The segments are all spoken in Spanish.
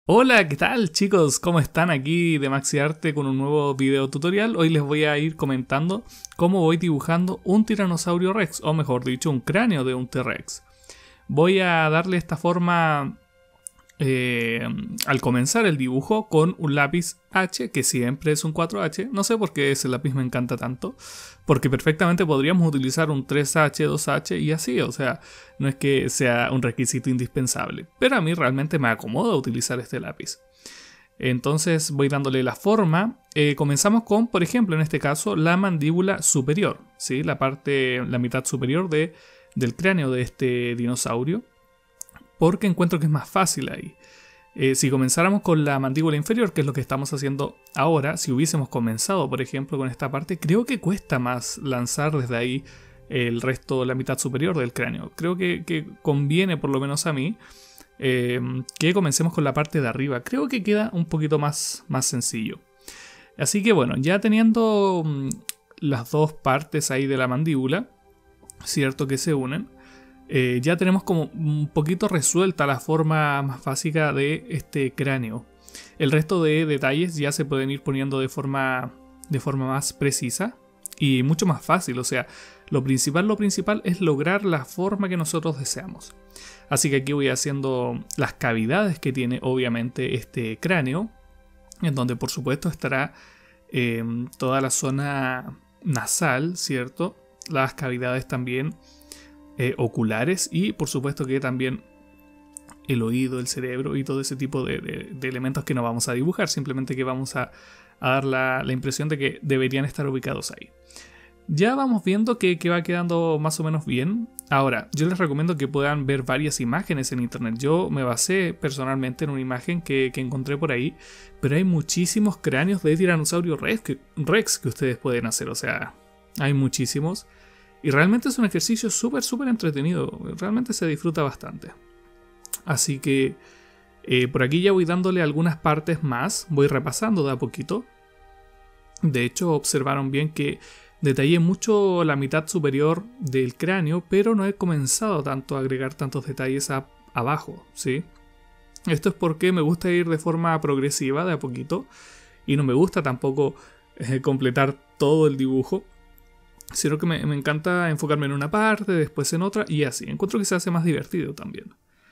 Hola, ¿qué tal chicos? ¿Cómo están? Aquí de Maxiarte con un nuevo video tutorial. Hoy les voy a ir comentando cómo voy dibujando un tiranosaurio rex, o mejor dicho, un cráneo de un T-Rex. Voy a darle esta forma al comenzar el dibujo con un lápiz H, que siempre es un 4H. No sé por qué ese lápiz me encanta tanto, porque perfectamente podríamos utilizar un 3H, 2H y así, o sea, no es que sea un requisito indispensable, pero a mí realmente me acomoda utilizar este lápiz. Entonces voy dándole la forma. Comenzamos con, por ejemplo, en este caso, la mandíbula superior, ¿sí? La mitad superior del cráneo de este dinosaurio, porque encuentro que es más fácil ahí. Si comenzáramos con la mandíbula inferior, que es lo que estamos haciendo ahora, si hubiésemos comenzado, por ejemplo, con esta parte, creo que cuesta más lanzar desde ahí el resto, la mitad superior del cráneo. Creo que conviene, por lo menos a mí, que comencemos con la parte de arriba. Creo que queda un poquito más sencillo. Así que bueno, ya teniendo las dos partes ahí de la mandíbula, cierto que se unen, ya tenemos como un poquito resuelta la forma más básica de este cráneo. El resto de detalles ya se pueden ir poniendo de forma más precisa y mucho más fácil. O sea, lo principal es lograr la forma que nosotros deseamos. Así que aquí voy haciendo las cavidades que tiene obviamente este cráneo, en donde por supuesto estará toda la zona nasal, ¿cierto? Las cavidades también oculares y por supuesto que también el oído, el cerebro y todo ese tipo de elementos que no vamos a dibujar, simplemente que vamos a dar la impresión de que deberían estar ubicados ahí. Ya vamos viendo que va quedando más o menos bien. Ahora, yo les recomiendo que puedan ver varias imágenes en internet. Yo me basé personalmente en una imagen que encontré por ahí, pero hay muchísimos cráneos de tiranosaurio rex que ustedes pueden hacer, o sea, hay muchísimos. Y realmente es un ejercicio súper entretenido, realmente se disfruta bastante. Así que por aquí ya voy dándole algunas partes más, voy repasando de a poquito. De hecho observaron bien que detallé mucho la mitad superior del cráneo, pero no he comenzado tanto a agregar tantos detalles abajo, ¿sí? Esto es porque me gusta ir de forma progresiva, de a poquito, y no me gusta tampoco completar todo el dibujo, sino que me encanta enfocarme en una parte, después en otra y así. Encuentro que se hace más divertido también.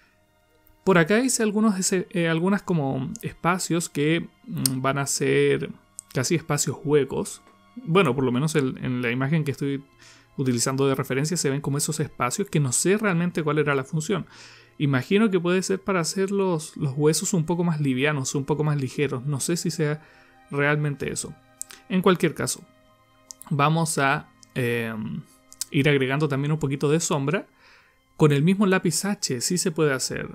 Por acá hice algunas como espacios que van a ser casi espacios huecos. Bueno, por lo menos en la imagen que estoy utilizando de referencia se ven como esos espacios que no sé realmente cuál era la función. Imagino que puede ser para hacer los huesos un poco más livianos, un poco más ligeros. No sé si sea realmente eso. En cualquier caso, vamos a ir agregando también un poquito de sombra con el mismo lápiz H. Sí se puede hacer.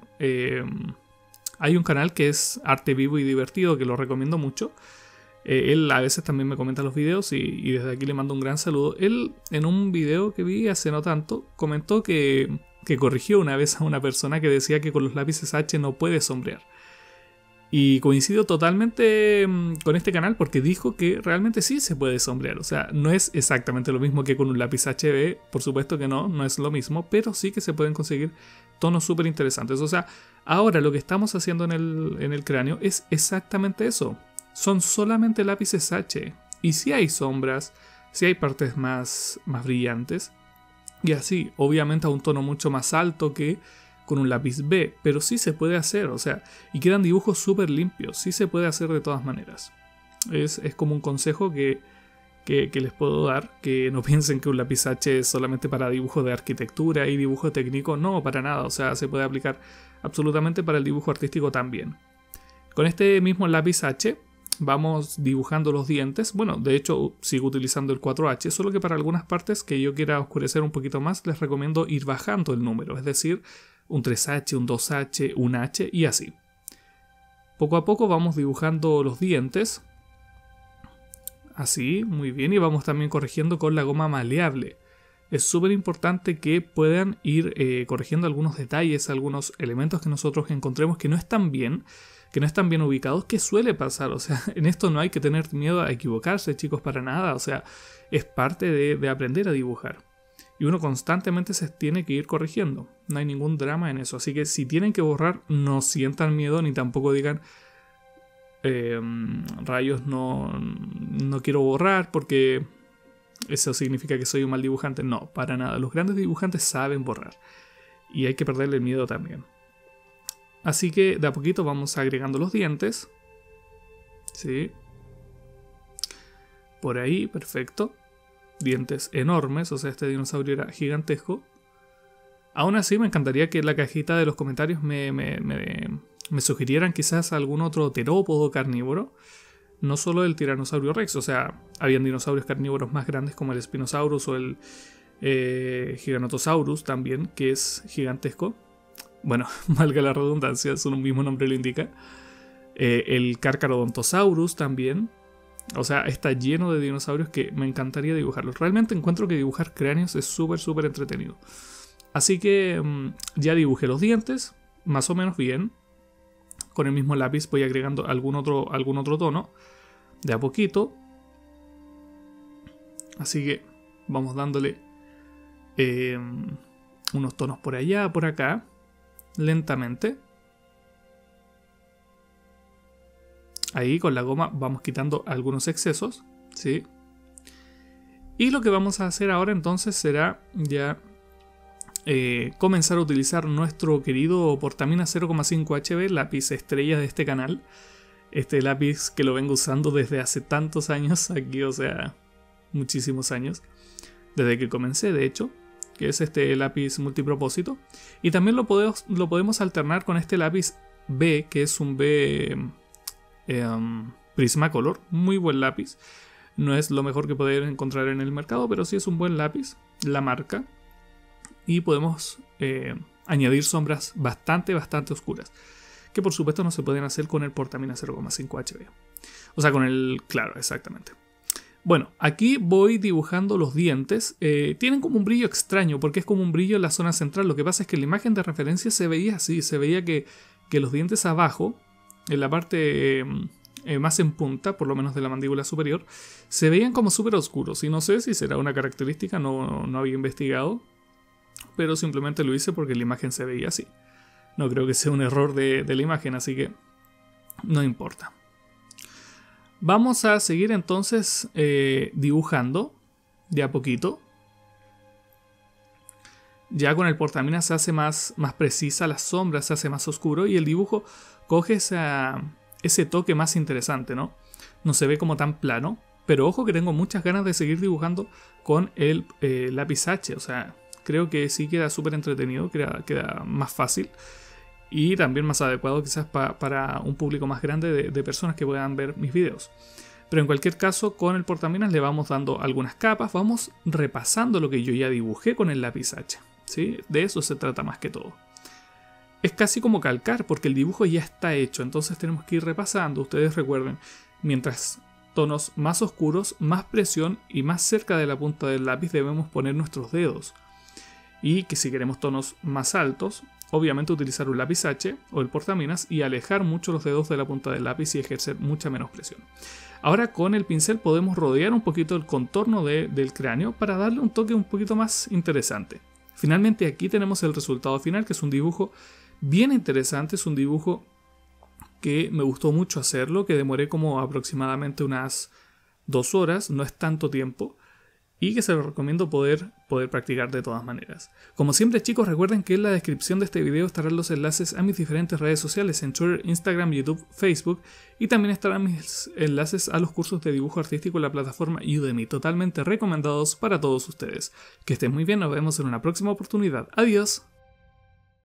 Hay un canal que es Arte Vivo y Divertido, que lo recomiendo mucho. Él a veces también me comenta los videos y desde aquí le mando un gran saludo. Él en un video que vi hace no tanto comentó que corrigió una vez a una persona que decía que con los lápices H no puede sombrear. Y coincido totalmente con este canal porque dijo que realmente sí se puede sombrear. O sea, no es exactamente lo mismo que con un lápiz HB, por supuesto que no es lo mismo, pero sí que se pueden conseguir tonos súper interesantes. O sea, ahora lo que estamos haciendo en el cráneo es exactamente eso. Son solamente lápices H. Y si hay sombras, si hay partes más brillantes, y así, obviamente a un tono mucho más alto que con un lápiz B, pero sí se puede hacer, o sea, y quedan dibujos súper limpios, sí se puede hacer de todas maneras. Es como un consejo que les puedo dar, que no piensen que un lápiz H es solamente para dibujo de arquitectura y dibujo técnico, no, para nada, o sea, se puede aplicar absolutamente para el dibujo artístico también. Con este mismo lápiz H vamos dibujando los dientes. Bueno, de hecho sigo utilizando el 4H, solo que para algunas partes que yo quiera oscurecer un poquito más les recomiendo ir bajando el número, es decir, un 3H, un 2H, un H y así. Poco a poco vamos dibujando los dientes. Así, muy bien, y vamos también corrigiendo con la goma maleable. Es súper importante que puedan ir corrigiendo algunos detalles, algunos elementos que nosotros encontremos que no están bien ubicados, que suele pasar. O sea, en esto no hay que tener miedo a equivocarse, chicos, para nada. O sea, es parte de aprender a dibujar. Y uno constantemente se tiene que ir corrigiendo. no hay ningún drama en eso. Así que si tienen que borrar, no sientan miedo ni tampoco digan rayos, no quiero borrar porque eso significa que soy un mal dibujante. No, para nada. Los grandes dibujantes saben borrar y hay que perderle el miedo también. Así que de a poquito vamos agregando los dientes. Sí. Por ahí, perfecto. Dientes enormes, o sea, este dinosaurio era gigantesco. Aún así, me encantaría que en la cajita de los comentarios me sugirieran quizás algún otro terópodo carnívoro. No solo el Tiranosaurio Rex, o sea, habían dinosaurios carnívoros más grandes como el Spinosaurus o el Giganotosaurus también, que es gigantesco. Bueno, valga la redundancia, su mismo nombre lo indica. El Carcharodontosaurus también. O sea, está lleno de dinosaurios que me encantaría dibujarlos. Realmente encuentro que dibujar cráneos es súper entretenido. Así que ya dibujé los dientes, más o menos bien. Con el mismo lápiz voy agregando algún otro tono, de a poquito. Así que vamos dándole unos tonos por allá, por acá, lentamente. Ahí con la goma vamos quitando algunos excesos, ¿sí? Y lo que vamos a hacer ahora entonces será ya comenzar a utilizar nuestro querido Portamina 0,5 HB, lápiz estrella de este canal. Este lápiz que lo vengo usando desde hace tantos años aquí, o sea, muchísimos años. Desde que comencé, de hecho, que es este lápiz multipropósito. Y también lo podemos alternar con este lápiz B, que es un B Prismacolor, muy buen lápiz. No es lo mejor que poder encontrar en el mercado, pero sí es un buen lápiz, la marca. Y podemos añadir sombras bastante oscuras, que por supuesto no se pueden hacer con el Portamina 0,5 HB. O sea, con el... claro, exactamente. Bueno, aquí voy dibujando los dientes. Tienen como un brillo extraño, porque es como un brillo en la zona central. Lo que pasa es que en la imagen de referencia se veía así, se veía que los dientes abajo, en la parte más en punta, por lo menos de la mandíbula superior, se veían como súper oscuros. Y no sé si será una característica, no había investigado, pero simplemente lo hice porque la imagen se veía así. No creo que sea un error de la imagen, así que no importa. Vamos a seguir entonces dibujando de a poquito. Ya con el Portamina se hace más precisa, la sombra se hace más oscuro y el dibujo coge ese toque más interesante, ¿no? No se ve como tan plano, pero ojo que tengo muchas ganas de seguir dibujando con el lápiz H, o sea, creo que sí queda súper entretenido, queda más fácil y también más adecuado quizás para un público más grande de personas que puedan ver mis videos. Pero en cualquier caso, con el Portaminas le vamos dando algunas capas, vamos repasando lo que yo ya dibujé con el lápiz H, ¿sí? De eso se trata más que todo. Es casi como calcar, porque el dibujo ya está hecho, entonces tenemos que ir repasando. Ustedes recuerden, mientras tonos más oscuros, más presión y más cerca de la punta del lápiz debemos poner nuestros dedos. Y que si queremos tonos más altos, obviamente utilizar un lápiz H o el Portaminas y alejar mucho los dedos de la punta del lápiz y ejercer mucha menos presión. Ahora con el pincel podemos rodear un poquito el contorno del cráneo para darle un toque un poquito más interesante. Finalmente aquí tenemos el resultado final, que es un dibujo bien interesante, es un dibujo que me gustó mucho hacerlo, que demoré como aproximadamente unas 2 horas, no es tanto tiempo, y que se lo recomiendo poder practicar de todas maneras. Como siempre, chicos, recuerden que en la descripción de este video estarán los enlaces a mis diferentes redes sociales en Twitter, Instagram, YouTube, Facebook, y también estarán mis enlaces a los cursos de dibujo artístico en la plataforma Udemy, totalmente recomendados para todos ustedes. Que estén muy bien, nos vemos en una próxima oportunidad. Adiós.